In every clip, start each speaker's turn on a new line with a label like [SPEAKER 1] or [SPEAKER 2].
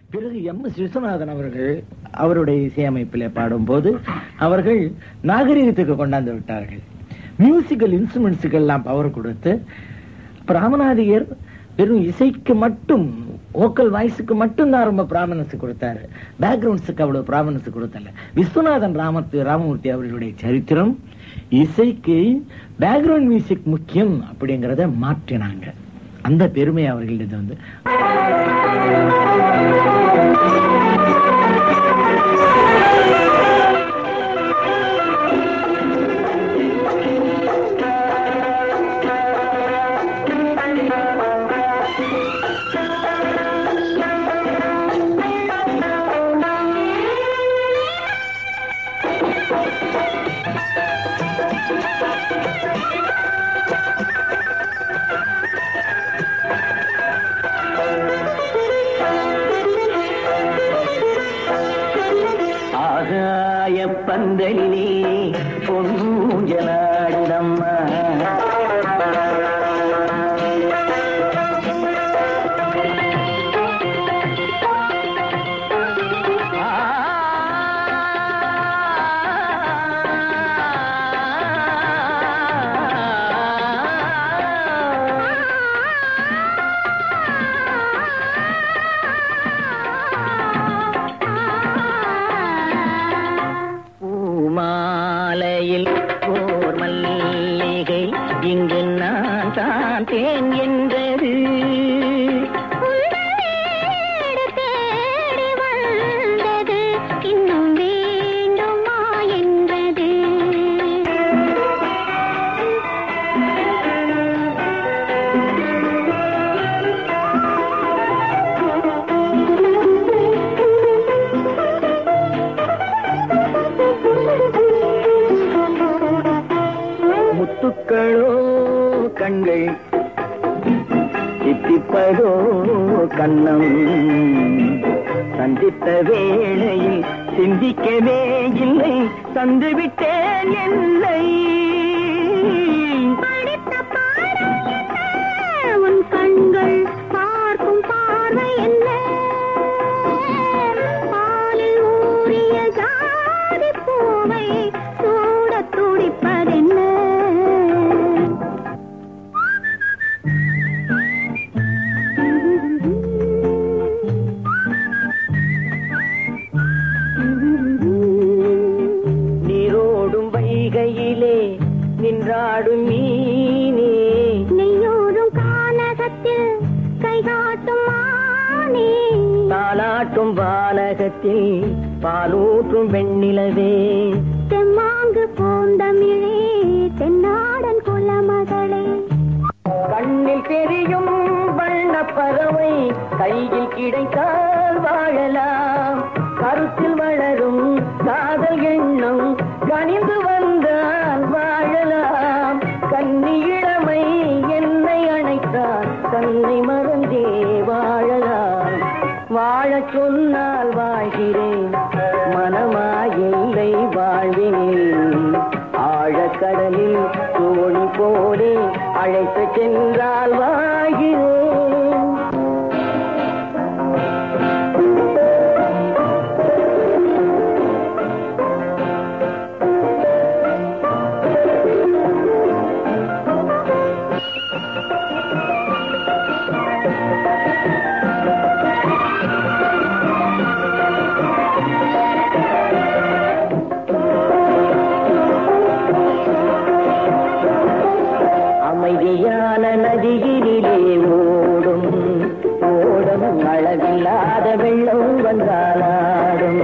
[SPEAKER 1] பிறகு எம்.எஸ். விஸ்வநாதன் அவர்கள் அவருடைய இசையமைப்பிலே பாடும்போது அவர்கள் நாகரிகத்துக்கு கொண்டாந்து விட்டார்கள். மியூசிக்கல் இன்ஸ்ட்ருமெண்ட்ஸுக்கு எல்லாம் பவர் கொடுத்து ராமநாதியர் வெறும் இசைக்கு மட்டும், வோக்கல் வாய்ஸுக்கு மட்டும் தான் ரொம்ப பிராமணன்ஸ் கொடுத்தாரு. பேக்ரவுண்ட்ஸுக்கு அவ்வளவு பிராமணன்ஸ் கொடுத்தல. விஸ்வநாதன் ராமமூர்த்தி அவர்களுடைய சரித்திரம் இசைக்கு பேக்ரவுண்ட் மியூசிக் முக்கியம் அப்படிங்கறத மாற்றினாங்க. அந்த பெருமை அவர்களிடம் வந்து
[SPEAKER 2] பந்தலிலே பொன்னூஞ்சலாடுதம்மா, இங்கு நான் தான் தேன் என்றது தேடி வந்தது, இன்னும் வேண்டுமா என்றது. முத்துக்களோ கண்கள், தித்திப்பதோ கண்ணம், சந்தித்த வேளையில் சிந்திக்கவே இல்லை, தந்துவிட்டேன் என்னை. உன் கண்கள் பார்க்கும் பார்வை என்ன, பாலில் ஊறிய ஜாதி பூவை சூட துடிப்பதென்ன. நின்றாடும் மீனே, நெய்யோடும் கானகத்தில் கைகாட்டும் மானே, தாலாட்டும் வானகத்தில் பாலூற்றும் வெண்ணிலவே, தெம்மாங்கு பூந்தமிழே தென்னாடன் குலமகளே. கண்ணில் தெரியும் வண்ண பறவை கையில் கிடைத்தால் வாழலாம், கருத்தில் வளரும் காதல் எண்ணம் கனிந்து வந்தால் வாழலாம், கன்னி இளமை என்னை அணைத்தால் தன்னை மறந்தே வாழலாம். வாழச் சொன்னால் வாழ்கிறேன், மனமாயில்லை வாழ்வினேன், ஆழக்கடலில் தோணி போலே அழைத்து சென்றால் வாழ்கிறேன். அமைதியான நதியிலே ஓடும் ஓடும், அளவில்லாத வெள்ளம் வந்தாலாடும்.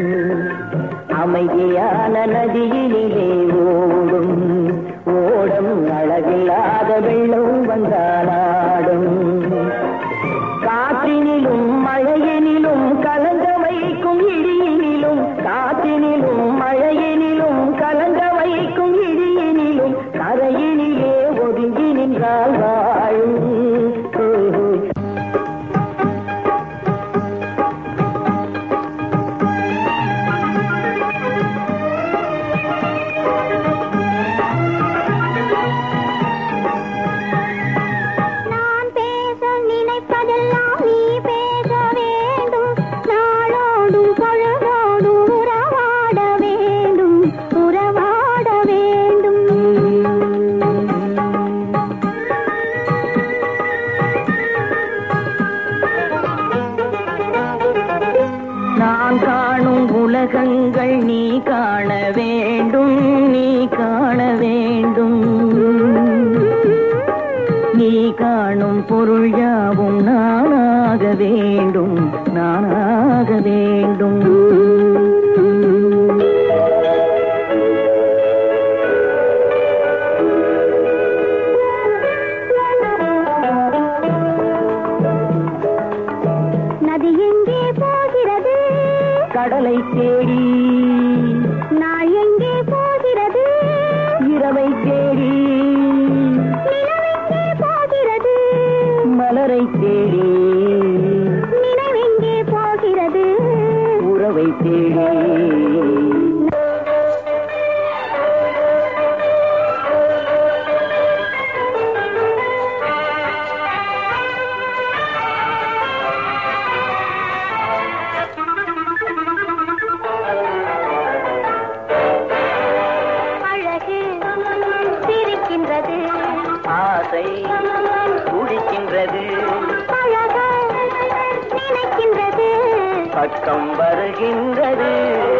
[SPEAKER 2] அமைதியான நதியிலே ஓடும் ஓடும், அளவில்லாத வெள்ளம் வந்தாலாடும். காற்றினிலும் மழையினிலும் கலங்க வைக்கும் இடியினிலும், காற்றினிலும் மழையினிலும் கலங்க வைக்கும் இடியினிலும், கரையினிலே ஒதுங்கி நின்றால் வாழும். நான் பேச நினைப்பதெல்லாம் நீ பேச வேண்டும், பொருள் யாவும் நானாக வேண்டும், நானாக வேண்டும்.
[SPEAKER 3] நதி எங்கே போகிறது?
[SPEAKER 2] கடலை தேடி.
[SPEAKER 3] நாள் எங்கே போகிறது?
[SPEAKER 2] இரவை தேடி.
[SPEAKER 3] நிலவெங்கே போகிறது?
[SPEAKER 2] மலரை தேடி.
[SPEAKER 3] நினைவெங்கே போகிறது?
[SPEAKER 2] உறவை தேடி. ஆசை துடிக்கின்றது,
[SPEAKER 3] நினைக்கின்றது,
[SPEAKER 2] பக்கம் வருகின்றது.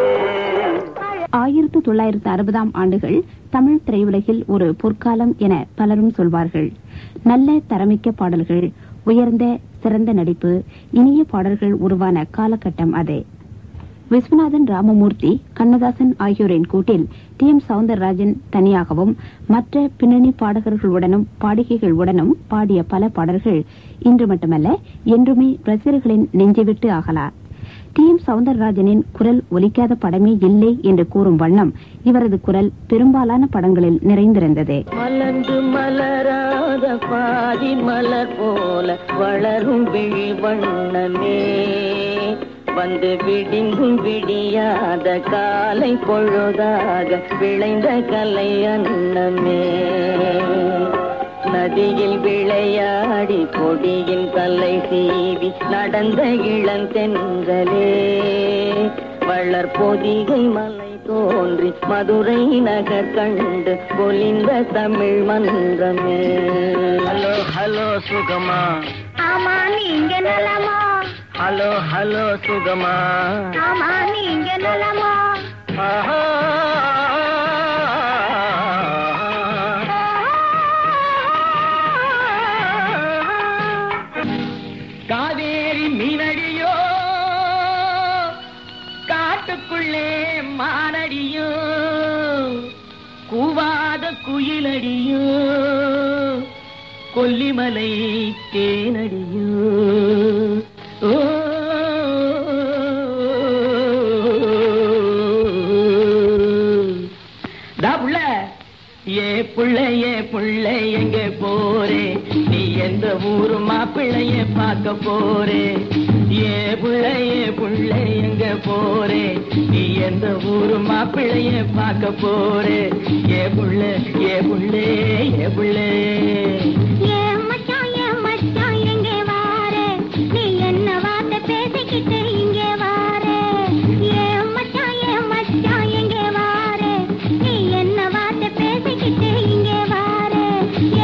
[SPEAKER 4] 1960ஆம் ஆண்டுகள் தமிழ் திரையுலகில் ஒரு பொற்காலம் என பலரும் சொல்வார்கள். நல்ல தரமிக்க பாடல்கள், உயர்ந்த சிறந்த நடிப்பு, இனிய பாடல்கள் உருவான காலகட்டம் அதே. விஸ்வநாதன் ராமமூர்த்தி, கண்ணதாசன் ஆகியோரின் கூட்டில் டி.எம். சௌந்தரராஜன் தனியாகவும் மற்ற பின்னணி பாடகர்களுடனும் பாடகிகளுடனும் பாடிய பல பாடல்கள் இன்று மட்டுமல்ல என்றுமே ரசிகர்களின் நெஞ்சை விட்டு ஆகலாம். டி.எம். சௌந்தரராஜனின் குரல் ஒலிக்காத படமே இல்லை என்று கூறும் வண்ணம் இவரது குரல் பெரும்பாலான படங்களில் நிறைந்திருந்தது.
[SPEAKER 2] மலர்ந்து மலராத பாதி மலர் போல வளரும் விழி வண்ணமே, வந்து விடிந்தும் விடியாத காலை பொழுதாக விளைந்த கலை அன்னமே. நதியில் விளையாடி கொடியின் கலை சீவி நடந்த இளந்தென்றலே, வளர் பொதிகை மலை தோன்றி மதுரை நகர் கண்டு பொலிந்த தமிழ் மன்றமே. ஹலோ ஹலோ சுகமா,
[SPEAKER 3] ஆமா நீங்க நலமா?
[SPEAKER 2] ஹலோ ஹலோ சுகமா,
[SPEAKER 3] ஆமா நீங்க நலமா?
[SPEAKER 2] ஆஹா. காவேரி மீனடியோ, காட்டுக்குள்ளே மானடியோ, கூவாத குயிலடியோ, கொல்லிமலை தேனடியோ. ஏ புள்ள எங்க போரே, நீ எந்த ஊரு மாப்பிள்ளைய பார்க்க போரே. ஏ புள்ள எங்க போரே, நீ எந்த ஊரு மாப்பிள்ளைய பார்க்க போரே. ஏ புள்ள ஏ புள்ள ஏ புள்ள.
[SPEAKER 3] ஏ மச்சான் எங்கே வாரே, நீ என்ன வார்த்தை பேசிக்கிட்டு இங்கே வாரே. ஏ மச்சான் எங்கே வாரே, நீ என்ன வார்த்தை பேசிக்கிட்டு இங்கே வாரே. ஏ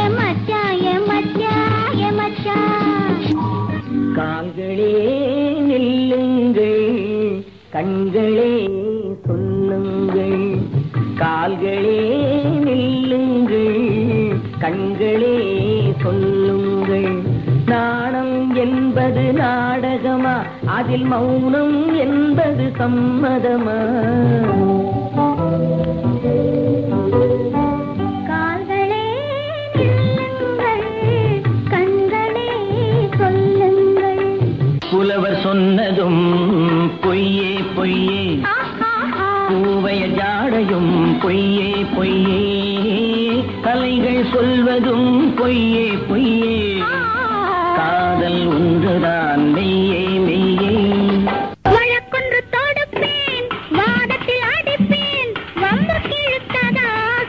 [SPEAKER 3] மச்சான்.
[SPEAKER 2] கால்களே நில்லுங்கள், கண்களே சொல்லுங்கள். கால்களே நில்லுங்கள், கண்களே சொல்லுங்கள். நாணம் என்பது நாடகமா, அதில் மௌனம் என்பது சம்மதமா?
[SPEAKER 3] கால்களே நில்லுங்கள், கண்களே சொல்லுங்கள்.
[SPEAKER 2] புலவர் சொன்னதும் பொய்யே பொய்யே, பூவைய ஜாடையும் பொய்யே பொய்யே, கலைகள் சொல்வதும் பொய்யே பொய்யே, காதல் ஒன்றுதான் மெய்யே மெய்யே.
[SPEAKER 3] வழக்கொன்று தொடுப்பேன், வாதத்தில் அடிப்பேன், வம்பு கிழுத்ததாக.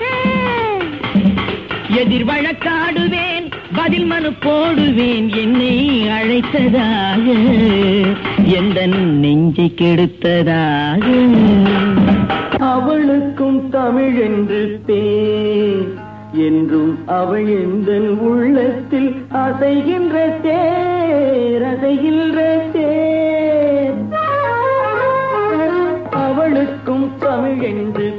[SPEAKER 2] எதிர் வழக்காடுவேன், பதில் மனு போடுவேன், என்னை அழைத்ததாக, எந்த நெஞ்சை கெடுத்ததாக. அவளுக்கும் தமிழ் என்று பேர், என்றும் அவள் எந்த உள்ளத்தில் அசைகின்ற தேர், அசைகின்ற தேர். அவளுக்கும் தமிழ் என்று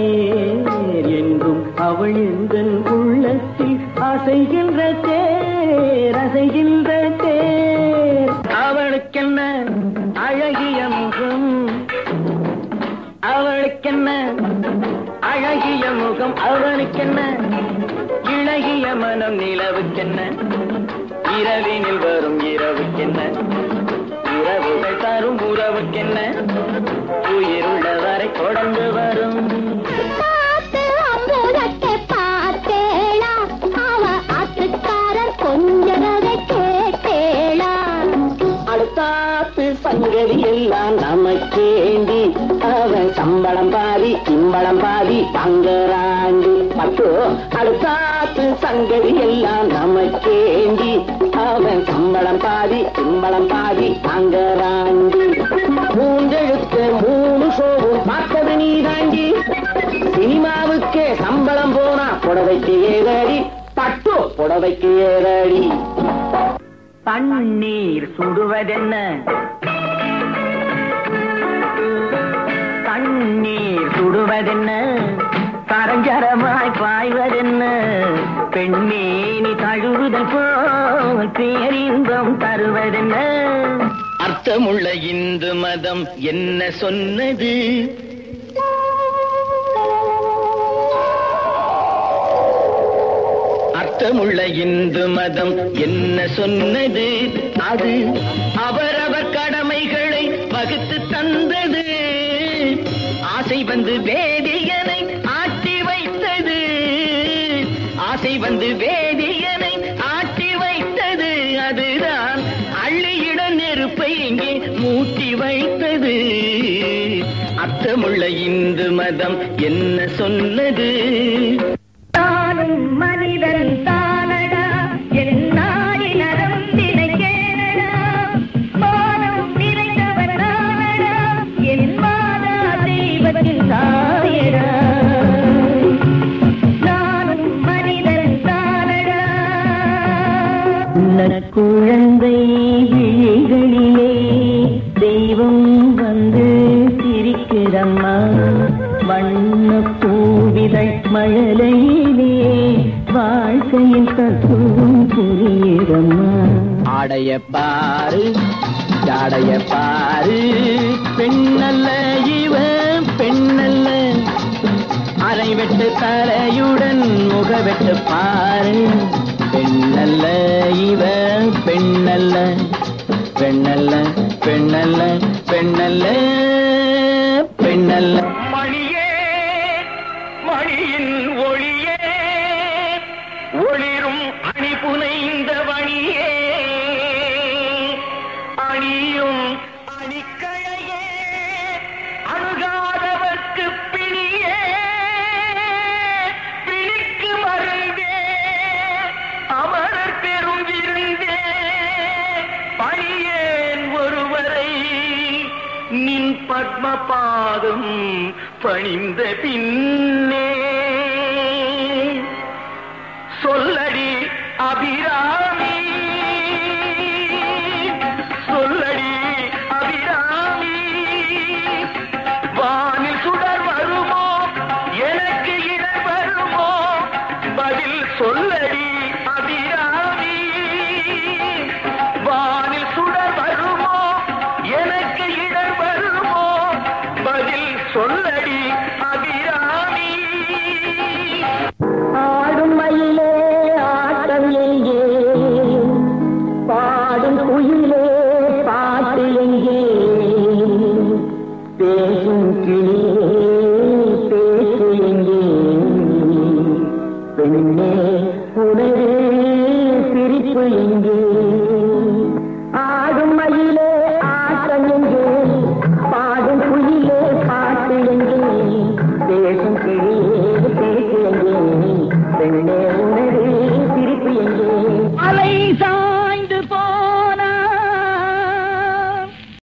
[SPEAKER 2] பேர், என்றும் அவள் எந்த உள்ளத்தில் அசைகின்ற தேர், தேர் அசைகின்ற தேர். அவளுக்கென்ன அழகிய முகம், அவளுக்கென்ன அழகிய முகம், அவளுக்கென்ன இளகிய மனம், நிலவுக்கென்ன இரவினில் வரும் இரவுக்கென்ன, உறவுகள் தரும் உறவுக்கென்ன, உயிருள்ள வரை தொடர்ந்து வரும். அடுத்தாத்து சங்கதி எல்லாம் நமக்கேண்டி, அவன் சம்பளம் பாதி சிம்பளம் பாதி பங்கராண்டி. பட்டு அடுத்தாத்து சங்கதி எல்லாம் நமக்கேண்டி, அவன் சம்பளம் பாதி சிம்பளம் பாதி பங்கராண்டி. மூன்றெழுத்து 3 ஷோவும் பார்த்தது நீ தாண்டி, சினிமாவுக்கே சம்பளம் போனா புடவைக்கு ஏறடி, பட்டு புடவைக்கு ஏறடி. தண்ணீர் சுடுவதென்ன, தண்ணீர் சுடுவதென்ன, கரஞ்சரமாய் பாய்வதென்ன, பெண்மேனி தழுவுதல் போல் பேரின்பம் தருவதென்ன. அர்த்தமுள்ள இந்து மதம் என்ன சொன்னது, அர்த்தமுள்ள இந்து மதம் என்ன சொன்னது, அது அவரவர் கடமைகளை வகுத்து தந்தது. ஆசை வந்து வேதியனை ஆட்டி வைத்தது, ஆசை வந்து வேதியனை ஆட்டி வைத்தது. அதுதான் அள்ளியிட நெருப்பை இங்கே மூட்டி வைத்தது. அர்த்தமுள்ள இந்து மதம் என்ன சொன்னது. தானும் மனிதன் தானடா, என் நாடி நரம்பினை கேளடா, மானம் நிறைந்தவன் நானடா, என் மாதா தெய்வத்தின் தாயடா. நானும் மனிதன் தானடா. குழந்தை விழிகளிலே தெய்வம் வந்து சிரிக்கிறம்மா, வண்ண பூவிதழ் மழலையிலே வாழ்க்கையில் தத்துவம் புரியம்மா. ஆடைய பாரு ஜாடைய பாரு, பெண்ணல்ல இவன் பெண்ணல்ல, அரைவெட்டு தலையுடன் முகவெட்டு பாரு, பெண்ணல்ல இவன் பெண்ணல்ல, பெண்ணல்ல பெண்ணல்ல பெண்ணல்ல பெண்ணல்ல. மணியே மணியின் ஒளியே, ஒளிரும் அணி புனைந்த வணியே, அணியும் அணிக்கழையே, அணுகாதவர்க்கு பிணியே, பிணிக்கு மருந்தே, அமரர் பெரும் விருந்தே, பணியேன் ஒருவரை நின் பத்ம பாதம் பணிந்த பின்னே. சொல்லடி அபிரா